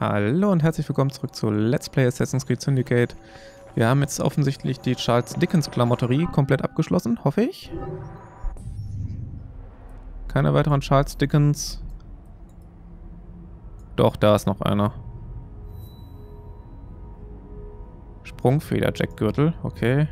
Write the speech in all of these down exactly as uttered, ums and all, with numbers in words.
Hallo und herzlich willkommen zurück zu Let's Play Assassin's Creed Syndicate. Wir haben jetzt offensichtlich die Charles Dickens Klamotterie komplett abgeschlossen, hoffe ich. Keine weiteren Charles Dickens. Doch, da ist noch einer. Sprungfeder, Jackgürtel, okay.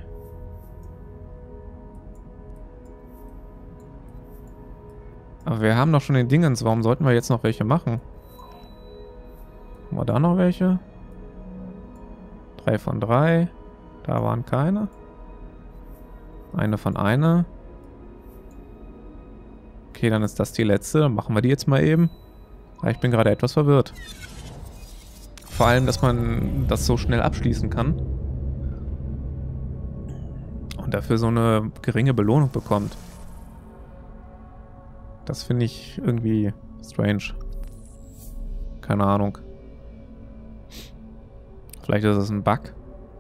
Aber wir haben doch schon den Dingens, warum sollten wir jetzt noch welche machen? Haben wir da noch welche? Drei von drei. Da waren keine. Eine von einer. Okay, dann ist das die letzte. Dann machen wir die jetzt mal eben. Ich bin gerade etwas verwirrt. Vor allem, dass man das so schnell abschließen kann. Und dafür so eine geringe Belohnung bekommt. Das finde ich irgendwie strange. Keine Ahnung. Vielleicht ist es ein Bug.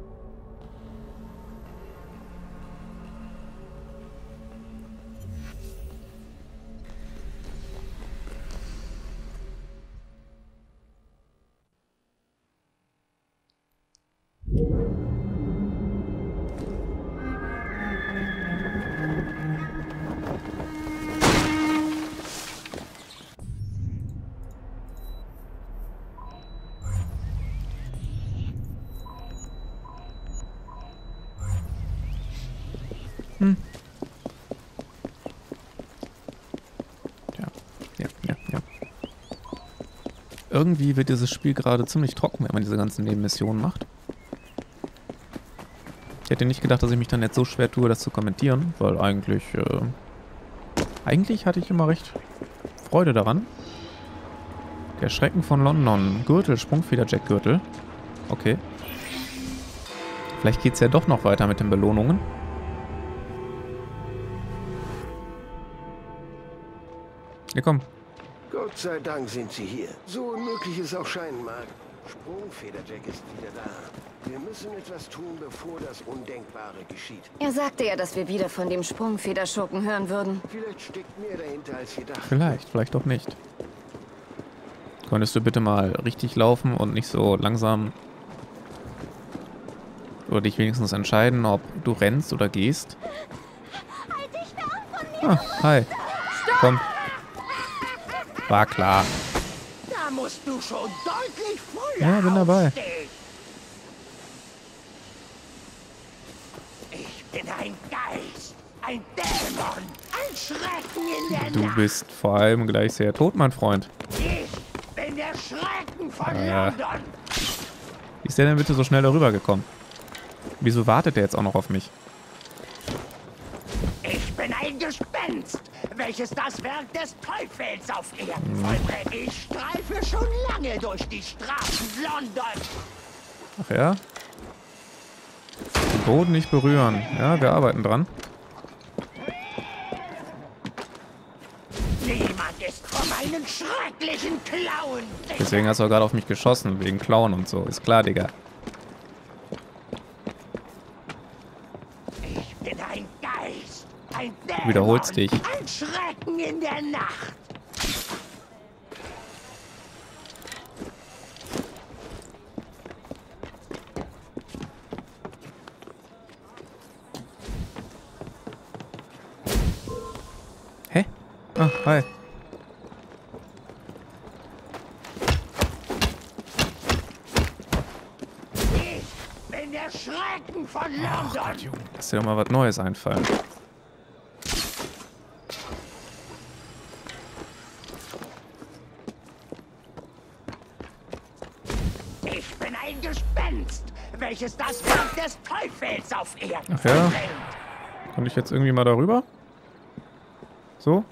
Hm. Ja, ja, ja, ja. Irgendwie wird dieses Spiel gerade ziemlich trocken, wenn man diese ganzen Nebenmissionen macht. Ich hätte nicht gedacht, dass ich mich dann jetzt so schwer tue, das zu kommentieren, weil eigentlich, äh, eigentlich hatte ich immer recht Freude daran. Der Schrecken von London. Gürtel, Sprungfeder, Jackgürtel. Okay. Vielleicht geht es ja doch noch weiter mit den Belohnungen. Ja, komm. Gott sei Dank sind Sie hier. So unmöglich es auch scheinen mag. Sprungfeder-Jack ist wieder da. Wir müssen etwas tun, bevor das Undenkbare geschieht. Er sagte ja, dass wir wieder von dem Sprungfederschurken hören würden. Vielleicht steckt mehr dahinter, als wir dachten. Vielleicht, vielleicht auch nicht. Könntest du bitte mal richtig laufen und nicht so langsam... Oder dich wenigstens entscheiden, ob du rennst oder gehst? Halt dich fern von mir! Ah, hi. Stopp! Komm. War klar. Da musst du schon deutlich früher Ja, bin dabei. aufstehen. Ich bin ein Geist, ein Dämon, ein Schrecken in der Du Nacht. bist vor allem gleich sehr tot, mein Freund. Ich bin der Schrecken von Äh. London. Wie ist der denn bitte so schnell darüber gekommen? Wieso wartet der jetzt auch noch auf mich? Ich bin ein Gespenst, welches das Werk des Teufels auf Erden vollbringt. Ich streife schon lange durch die Straßen Londons. Ach ja? Den Boden nicht berühren. Ja, wir arbeiten dran. Niemand ist vor meinen schrecklichen Klauen sicher. Deswegen hast du auch gerade auf mich geschossen, wegen Klauen und so. Ist klar, Digga. Ich bin ein Geist, ein Dämon, Du wiederholst dich. ein Schrecken in der Nacht. Hä? Ah, hi. Ich bin der Schrecken von London. Lass dir doch mal was Neues einfallen. Ich bin ein Gespenst, welches das Werk des Teufels auf Erden Ach ja? vollbringt. Komme ich jetzt irgendwie mal darüber? So?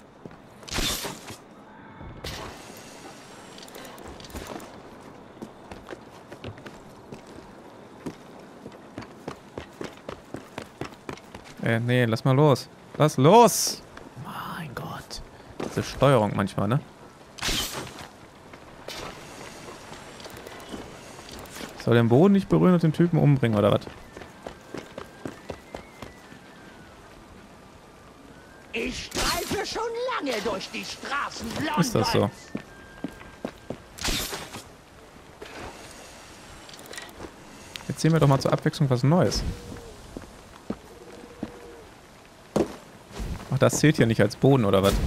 Äh, nee, lass mal los. Lass los! Mein Gott. Diese Steuerung manchmal, ne? Ich soll den Boden nicht berühren und den Typen umbringen, oder was? Ich streife schon lange durch die Straßen Londons. Ist das so? erzähl mir doch mal zur Abwechslung was Neues. Ach, das zählt hier nicht als Boden, oder was?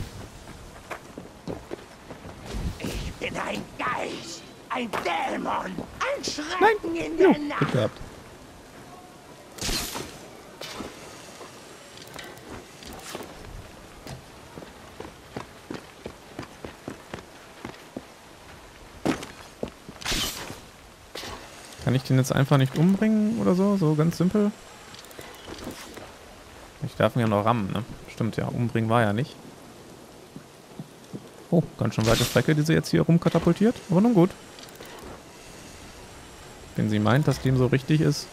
Ich bin ein Geist, ein Dämon, ein Schrecken Nein. in der Jo, Glück Nacht. gehabt. Kann ich den jetzt einfach nicht umbringen oder so? So ganz simpel? Ich darf ihn ja noch rammen, ne? Stimmt ja, umbringen war ja nicht. Oh, ganz schön weite Strecke, die sie jetzt hier rumkatapultiert. Aber nun gut. Wenn sie meint, dass dem so richtig ist.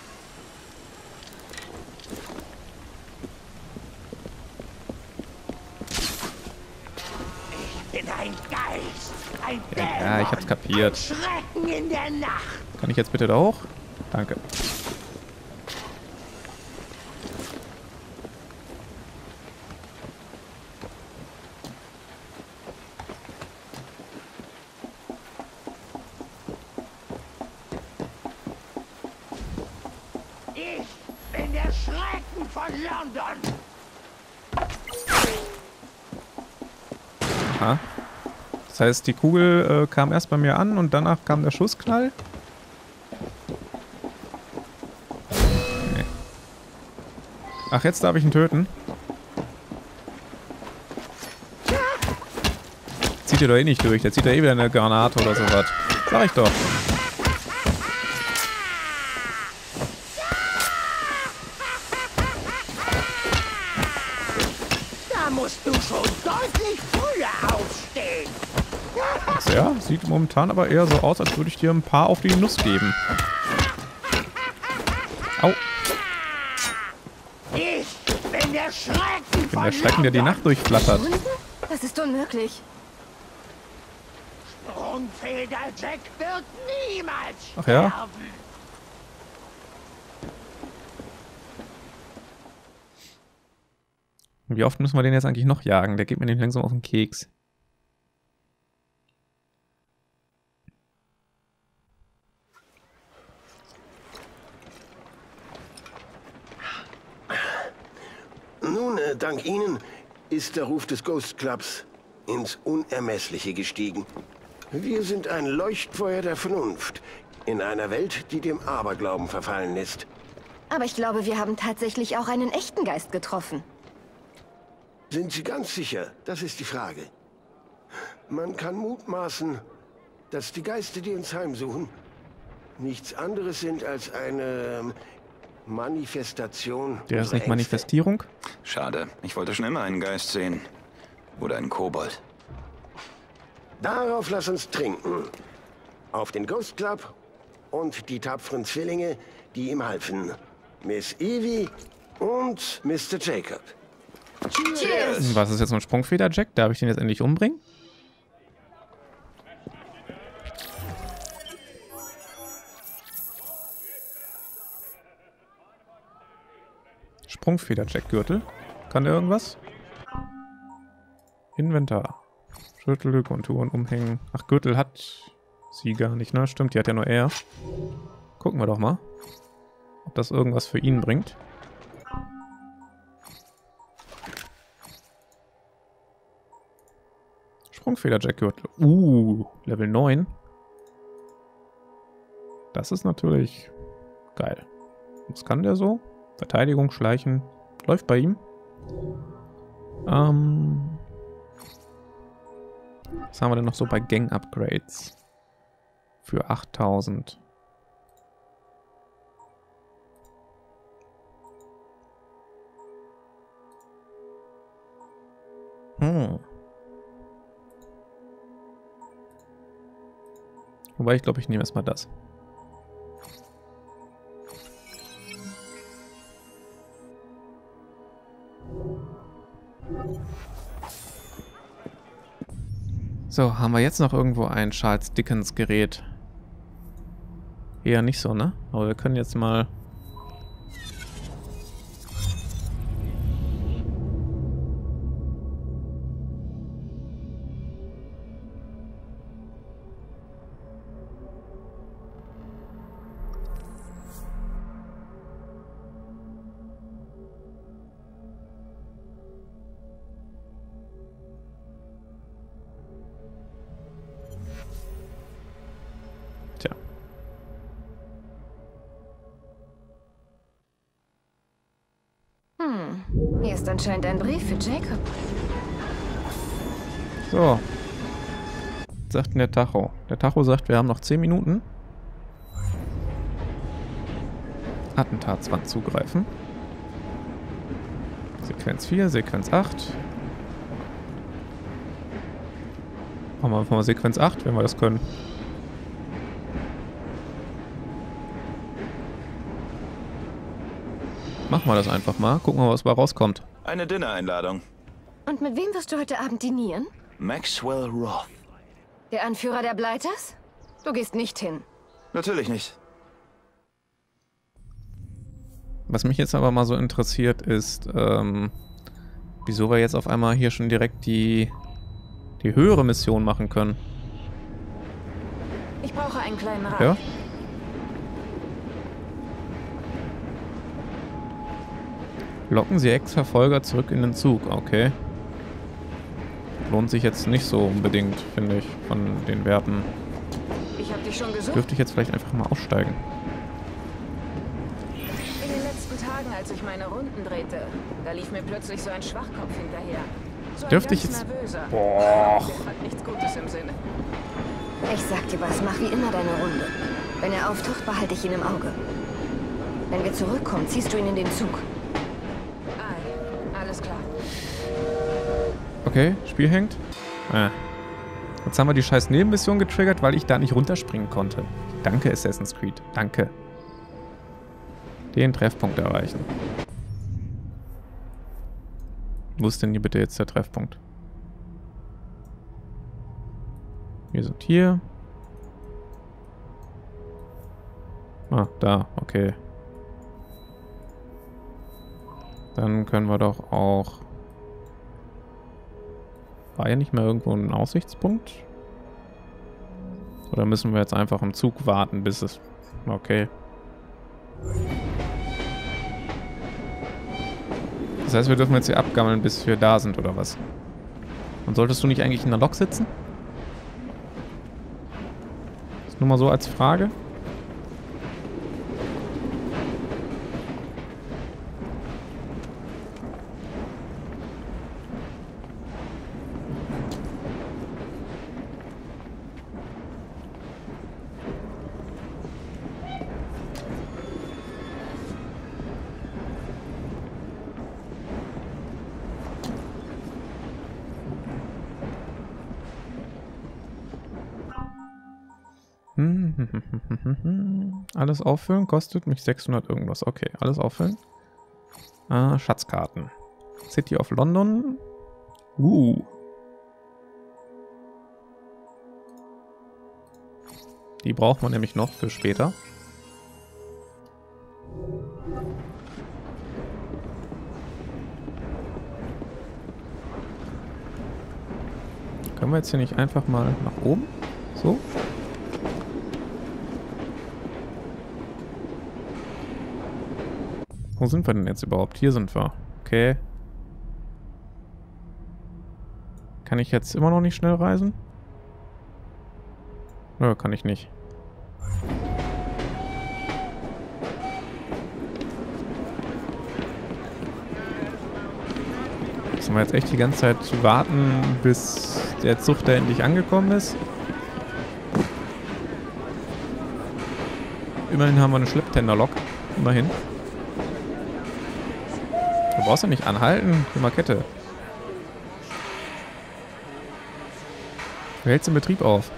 Ich bin ein Geist, ein Ja, Dämon, ja, ich hab's kapiert. ein Schrecken in der Nacht. Kann ich jetzt bitte da hoch? Danke. Ich bin der Schrecken von London. Aha. Das heißt, die Kugel äh, kam erst bei mir an und danach kam der Schussknall? Nee. Ach, jetzt darf ich ihn töten? Zieht ihr doch eh nicht durch. Der zieht ja eh wieder eine Granate oder sowas. Sag ich doch. Da musst du schon deutlich früher aufstehen. Ja, sieht momentan aber eher so aus, als würde ich dir ein paar auf die Nuss geben. Au. Ich bin der Schrecken Ich bin von der Schrecken, der die London. Nacht durchflattert. Wunden? Das ist unmöglich. Sprungfeder Jack wird niemals Ach ja? sterben. Wie oft müssen wir den jetzt eigentlich noch jagen? Der geht mir nicht langsam auf den Keks. Nun, äh, dank Ihnen ist der Ruf des Ghost Clubs ins Unermessliche gestiegen. Wir sind ein Leuchtfeuer der Vernunft in einer Welt, die dem Aberglauben verfallen ist. Aber ich glaube, wir haben tatsächlich auch einen echten Geist getroffen. Sind Sie ganz sicher? Das ist die Frage. Man kann mutmaßen, dass die Geister, die uns heimsuchen, nichts anderes sind als eine ähm, Manifestation. Der ist unserer nicht Ängste. Manifestierung? Schade. Ich wollte schon immer einen Geist sehen. Oder einen Kobold. Darauf lass uns trinken. Auf den Ghost Club und die tapferen Zwillinge, die ihm halfen. Miss Evie und Mister Jacob. Cheers! Was ist jetzt so ein Sprungfeder-Jack? Darf ich den jetzt endlich umbringen? Sprungfeder-Jack-Gürtel. Kann der irgendwas? Inventar. Schüttel, Konturen umhängen. Ach, Gürtel hat sie gar nicht, ne? Stimmt, die hat ja nur er. Gucken wir doch mal, ob das irgendwas für ihn bringt. Sprungfeder-Jack-Gürtel. Uh, Level neun. Das ist natürlich geil. Was kann der so? Verteidigung, Schleichen. Läuft bei ihm. Ähm... Was haben wir denn noch so bei Gang-Upgrades? Für achttausend. Hm. Wobei, ich glaube, ich nehme erstmal das. So, haben wir jetzt noch irgendwo ein Charles Dickens Gerät? Eher nicht so, ne? Aber wir können jetzt mal... Tja. Hm, hier ist anscheinend ein Brief für Jacob. So. Was sagt denn der Tacho? Der Tacho sagt, wir haben noch zehn Minuten. Attentatswand zugreifen. Sequenz vier, Sequenz acht. Machen wir einfach mal Sequenz acht, wenn wir das können. Machen wir das einfach mal. Gucken wir mal, was dabei rauskommt. Eine Dinner-Einladung. Und mit wem wirst du heute Abend dinieren? Maxwell Roth. Der Anführer der Blighters? Du gehst nicht hin. Natürlich nicht. Was mich jetzt aber mal so interessiert ist, ähm, wieso wir jetzt auf einmal hier schon direkt die, die höhere Mission machen können. Ich brauche einen kleinen Rat. Ja? Locken Sie Ex-Verfolger zurück in den Zug. Okay. Lohnt sich jetzt nicht so unbedingt, finde ich, von den Werten. Ich habe dich schon gesucht. Dürfte ich jetzt vielleicht einfach mal aussteigen. In den letzten Tagen, als ich meine Runden drehte, da lief mir plötzlich so ein Schwachkopf hinterher. So ein Dürfte ich ganz jetzt... nervöser. Boah. Der hat nichts Gutes im Sinne. Ich sag dir was, mach wie immer deine Runde. Wenn er auftaucht, behalte ich ihn im Auge. Wenn wir zurückkommen, ziehst du ihn in den Zug. Ei, alles klar. Okay, Spiel hängt. Ah. Jetzt haben wir die scheiß Nebenmission getriggert, weil ich da nicht runterspringen konnte. Danke, Assassin's Creed. Danke. Den Treffpunkt erreichen. Wo ist denn hier bitte jetzt der Treffpunkt? Wir sind hier. Ah, da, okay. Dann können wir doch auch... War ja nicht mehr irgendwo ein Aussichtspunkt? Oder müssen wir jetzt einfach im Zug warten, bis es... Okay. Das heißt, wir dürfen jetzt hier abgammeln, bis wir da sind, oder was? Und solltest du nicht eigentlich in der Lok sitzen? Das ist nur mal so als Frage. Alles auffüllen kostet mich sechshundert irgendwas. Okay, alles auffüllen. Ah, Schatzkarten. City of London. Uh. Die braucht man nämlich noch für später. Können wir jetzt hier nicht einfach mal nach oben? So. Wo sind wir denn jetzt überhaupt? Hier sind wir. Okay. Kann ich jetzt immer noch nicht schnell reisen? Nö, kann ich nicht. Müssen wir jetzt echt die ganze Zeit zu warten, bis der Zug da endlich angekommen ist? Immerhin haben wir eine Schlepptenderlok. Immerhin. Du brauchst ja nicht anhalten. Die Markette. Du hältst den Betrieb auf.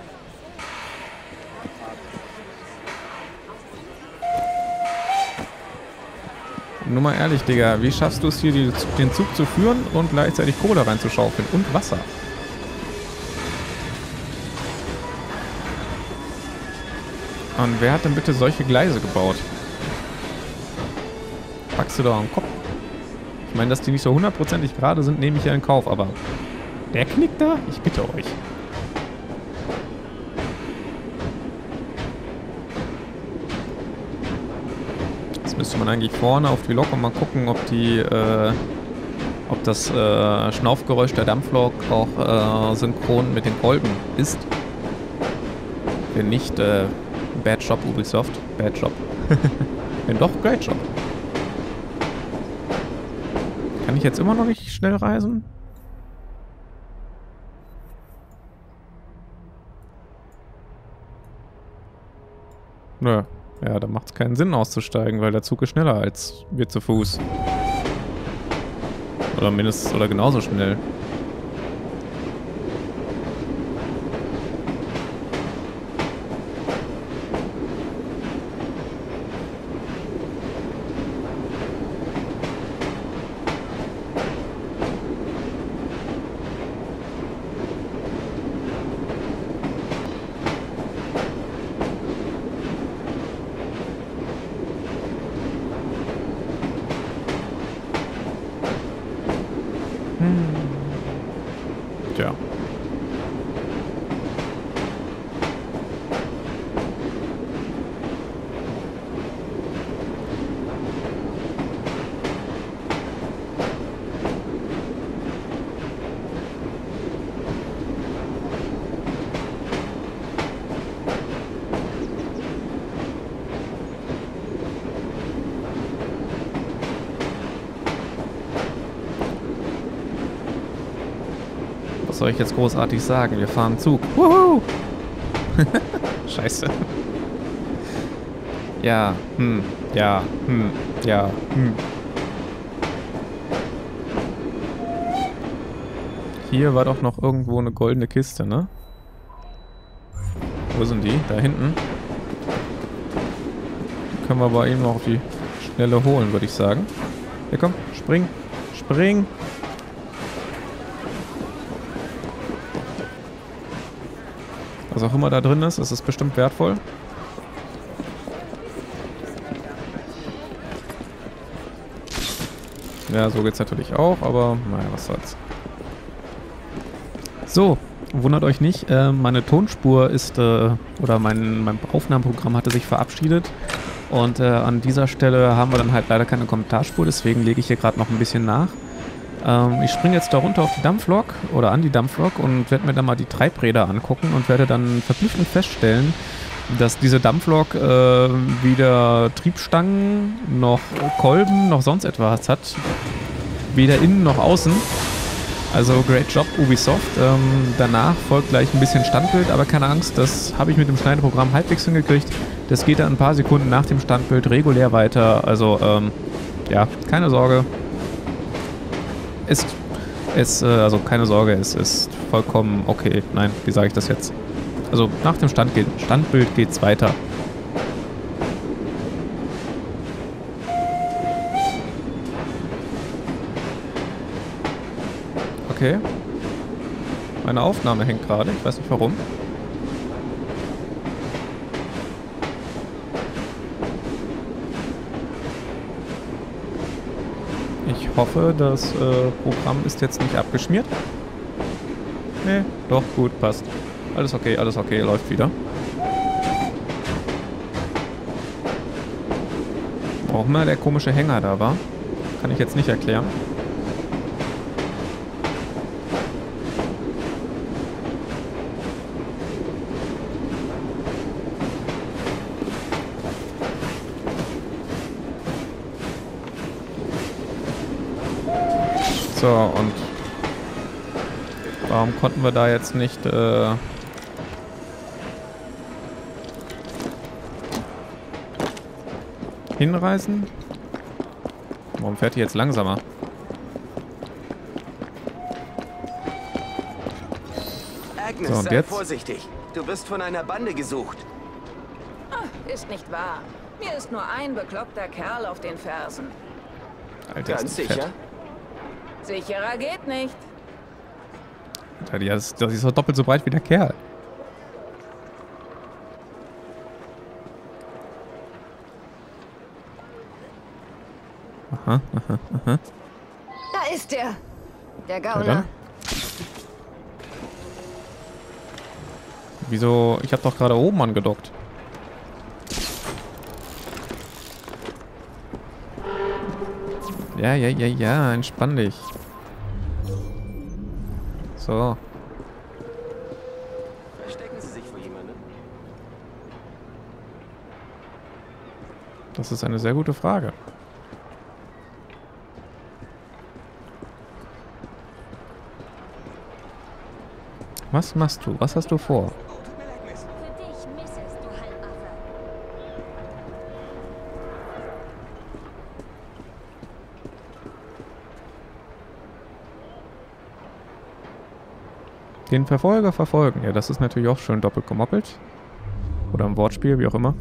Nur mal ehrlich, Digga. Wie schaffst du es hier, die, den Zug zu führen und gleichzeitig Kohle reinzuschaufeln? Und Wasser. Und wer hat denn bitte solche Gleise gebaut? Packst du doch am Kopf. Ich meine, dass die nicht so hundertprozentig gerade sind, nehme ich ja in Kauf, aber der knickt da? Ich bitte euch. Jetzt müsste man eigentlich vorne auf die Lok und mal gucken, ob die, äh, ob das äh, Schnaufgeräusch der Dampflok auch äh, synchron mit den Kolben ist. Wenn nicht, äh, Bad Job, Ubisoft. Bad Job. Wenn doch, Great Job. Kann ich jetzt immer noch nicht schnell reisen? Nö. Ja, da macht es keinen Sinn auszusteigen, weil der Zug ist schneller als wir zu Fuß. Oder mindestens oder genauso schnell. Tja. Was soll ich jetzt großartig sagen? Wir fahren Zug. Wuhu! Scheiße. Ja, hm, ja, hm, ja, hm. Hier war doch noch irgendwo eine goldene Kiste, ne? Wo sind die? Da hinten. Die können wir aber eben noch auf die Schnelle holen, würde ich sagen. Ja, komm, spring, spring. Was auch immer da drin ist, das ist bestimmt wertvoll. Ja, so geht's natürlich auch, aber naja, was soll's. So, wundert euch nicht, äh, meine Tonspur ist, äh, oder mein, mein Aufnahmeprogramm hatte sich verabschiedet. Und äh, an dieser Stelle haben wir dann halt leider keine Kommentarspur, deswegen lege ich hier gerade noch ein bisschen nach. Ähm, ich springe jetzt da runter auf die Dampflok oder an die Dampflok und werde mir dann mal die Treibräder angucken und werde dann verblüffend feststellen, dass diese Dampflok äh, weder Triebstangen noch Kolben noch sonst etwas hat. Weder innen noch außen. Also great job Ubisoft. Ähm, danach folgt gleich ein bisschen Standbild, aber keine Angst, das habe ich mit dem Schneideprogramm halbwegs hingekriegt. Das geht dann ein paar Sekunden nach dem Standbild regulär weiter. Also ähm, ja, keine Sorge. Ist, ist, äh, also keine Sorge, es ist vollkommen okay. Nein, wie sage ich das jetzt? Also nach dem Stand geht, Standbild geht's weiter. Okay. Meine Aufnahme hängt gerade, ich weiß nicht warum. Ich hoffe, das äh, Programm ist jetzt nicht abgeschmiert. Nee, doch, gut, passt. Alles okay, alles okay, läuft wieder. Warum immer der komische Hänger da war, kann ich jetzt nicht erklären. So, und warum konnten wir da jetzt nicht äh, hinreisen? Warum fährt die jetzt langsamer? Agnes, So, und sei jetzt? vorsichtig. Du bist von einer Bande gesucht. Ah, ist nicht wahr. Mir ist nur ein bekloppter Kerl auf den Fersen. Alter, Ganz ist die sicher? fett. Sicherer geht nicht. Alter, die ist, das ist doch doppelt so breit wie der Kerl. Aha, aha, aha. Da ist er. Der Ja, Gauner. dann. Wieso? Ich habe doch gerade oben angedockt. Ja, ja, ja, ja, entspann dich. So. Verstecken Sie sich vor jemandem. Das ist eine sehr gute Frage. Was machst du? Was hast du vor? Für dich, Misses, du Halbaffe. Den Verfolger verfolgen. Ja, das ist natürlich auch schön doppelt gemoppelt. Oder im Wortspiel, wie auch immer.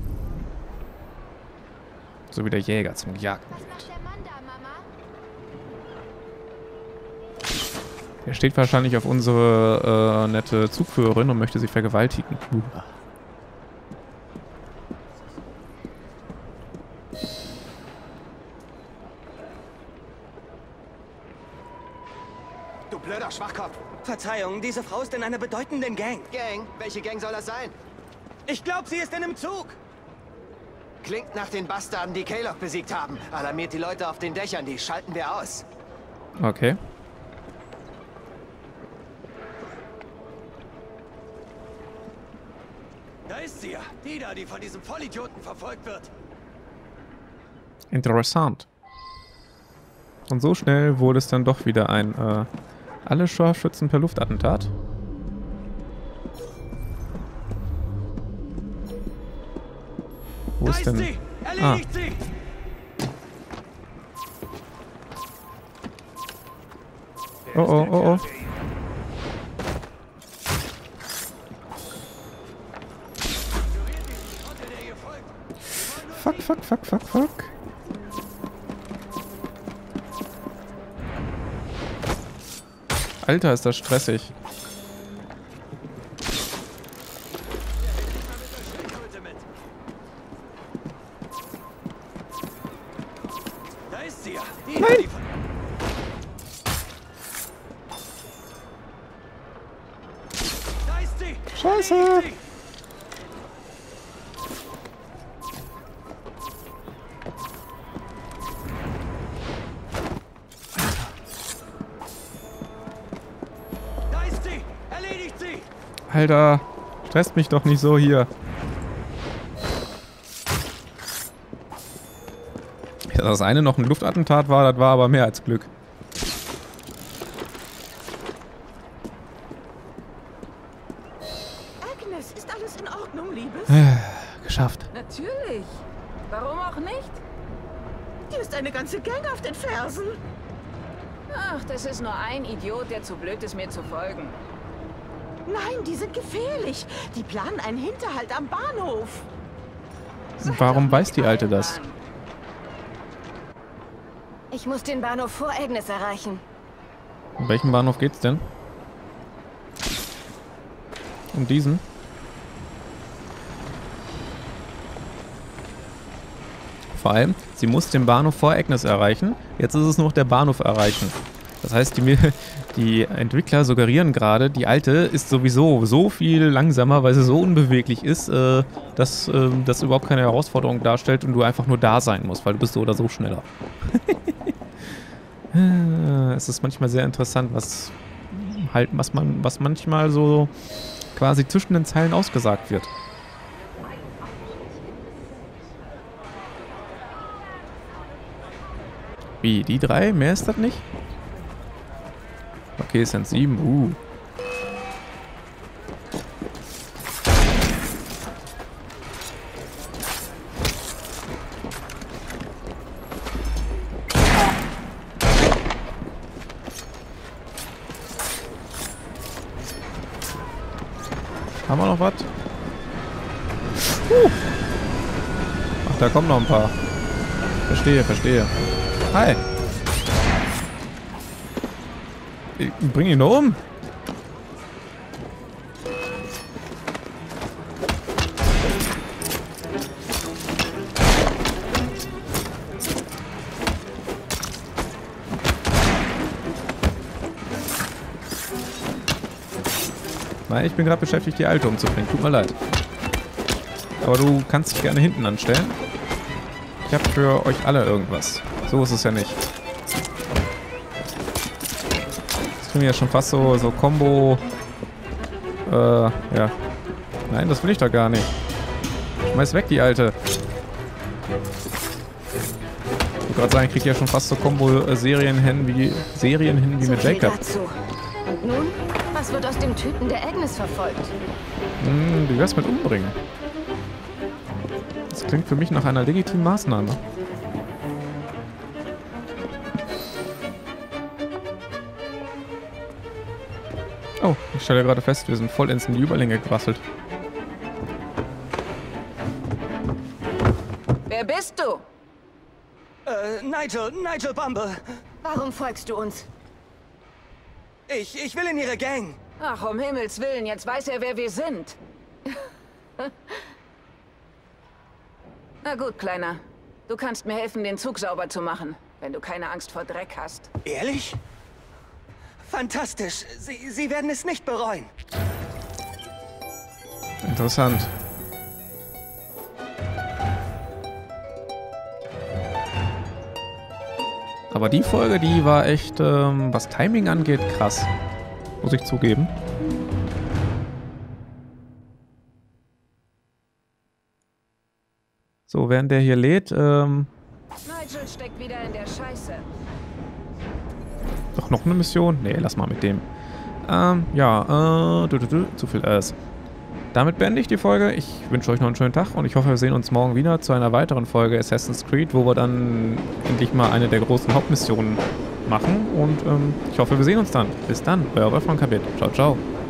So wie der Jäger zum Jagen Was macht wird. der Mann da, Mama? Er steht wahrscheinlich auf unsere äh, nette Zugführerin und möchte sie vergewaltigen. Uh. Du blöder Schwachkopf. Verzeihung, diese Frau ist in einer bedeutenden Gang. Gang? Welche Gang soll das sein? Ich glaube, sie ist in einem Zug. Klingt nach den Bastarden, die Kaylock besiegt haben. Alarmiert die Leute auf den Dächern, die schalten wir aus. Okay. Da ist sie ja. Die da, die von diesem Vollidioten verfolgt wird. Interessant. Und so schnell wurde es dann doch wieder ein äh, alle Scharfschützen per Luftattentat. Wo Da ist ist denn... sie! Ah, Erledigt sie! oh oh, oh oh. Fuck, fuck, fuck, fuck, fuck. Alter, ist das stressig. Da ist sie ja. Die da, die von... Da ist sie! Scheiße. Erledigt sie! Da ist sie! Erledigt sie! Alter, stresst mich doch nicht so hier. Ja, das eine noch ein Luftattentat war, das war aber mehr als Glück. Agnes, ist alles in Ordnung, Liebes? Geschafft. Natürlich. Warum auch nicht? Dir ist eine ganze Gang auf den Fersen. Ach, das ist nur ein Idiot, der zu blöd ist, mir zu folgen. Nein, die sind gefährlich. Die planen einen Hinterhalt am Bahnhof. Und warum weiß die Alte das? Ich muss den Bahnhof vor Agnes erreichen. Um welchen Bahnhof geht's denn? Um diesen? Vor allem, sie muss den Bahnhof vor Agnes erreichen. Jetzt ist es noch der Bahnhof erreichen. Das heißt, die, die Entwickler suggerieren gerade, die Alte ist sowieso so viel langsamer, weil sie so unbeweglich ist, äh, dass äh, das überhaupt keine Herausforderung darstellt und du einfach nur da sein musst, weil du bist so oder so schneller. Es ist manchmal sehr interessant, was halt, was man, was manchmal so quasi zwischen den Zeilen ausgesagt wird. Wie, die drei? Mehr ist das nicht? Okay, es sind sieben. Uh. Haben wir noch was? Uh. Ach, da kommen noch ein paar. Verstehe, verstehe. Hi. Ich bring ihn nur um. Nein, ich bin gerade beschäftigt, die Alte umzubringen. Tut mir leid. Aber du kannst dich gerne hinten anstellen. Ich habe für euch alle irgendwas. So ist es ja nicht. Das kriegen wir ja schon fast so, so Combo. Äh, ja. Nein, das will ich doch gar nicht. Schmeiß weg, die Alte. Ich wollte gerade sagen, ich kriege ja schon fast so Kombo-Serien hin wie, Serien hin wie So mit viel Jacob. dazu. Und nun? Was wird aus dem Typen, der Agnes verfolgt? Hm, wie wär's mit umbringen? Das klingt für mich nach einer legitimen Maßnahme. Oh, ich stelle gerade fest, wir sind voll ins in die Überlänge gerasselt. Wer bist du? Äh, Nigel, Nigel Bumble. Warum folgst du uns? Ich, ich will in ihre Gang. Ach, um Himmels Willen, jetzt weiß er, wer wir sind. Na gut, Kleiner. Du kannst mir helfen, den Zug sauber zu machen, wenn du keine Angst vor Dreck hast. Ehrlich? Fantastisch. Sie, Sie werden es nicht bereuen. Interessant. Aber die Folge, die war echt, ähm, was Timing angeht, krass. Muss ich zugeben. So, während der hier lädt, ähm... Nigel steckt wieder in der Scheiße. Doch, noch eine Mission? Nee, lass mal mit dem. Ähm, ja, äh, du, du, du, zu viel S. Damit beende ich die Folge. Ich wünsche euch noch einen schönen Tag und ich hoffe, wir sehen uns morgen wieder zu einer weiteren Folge Assassin's Creed, wo wir dann endlich mal eine der großen Hauptmissionen machen. Und ähm, ich hoffe, wir sehen uns dann. Bis dann, euer Wolfram Kabit. Ciao, ciao.